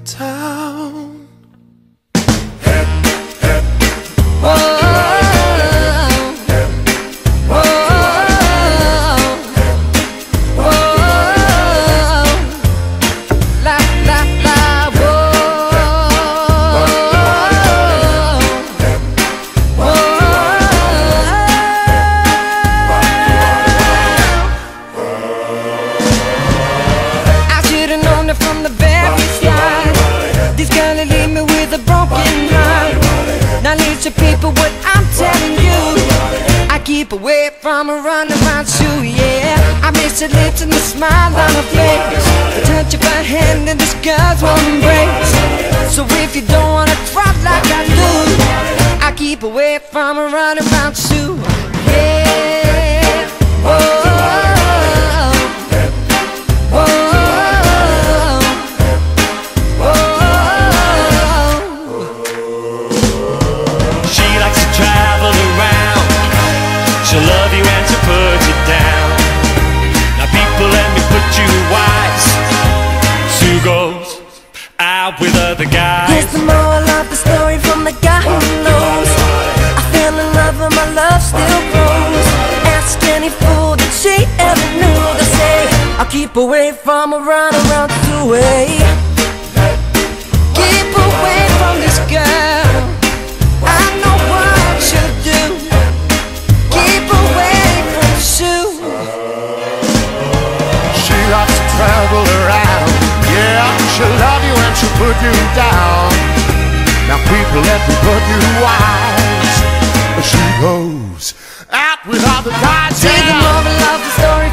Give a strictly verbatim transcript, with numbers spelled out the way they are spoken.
town. People, what I'm telling you, I keep away from a runaround Sue, yeah. I miss her lips and the smile on her face, the touch of her hand and this girl's warm embrace. So if you don't wanna cry like I do, I keep away from a runaround Sue, yeah. Whoa. She'll love you and she'll put you down. Now people, let me put you wise. Sue goes out with other guys. Here's the moral of the story from the guy who knows. I fell in love and my love still grows. Ask any fool that she ever knew. They say I'll keep away from a runaround Sue. Keep away from this girl. I know what she'll do. Loves to travel around, yeah. She'll love you and she'll put you down. Now people, let me put you wise. She goes out with other guys. See, the moral of the story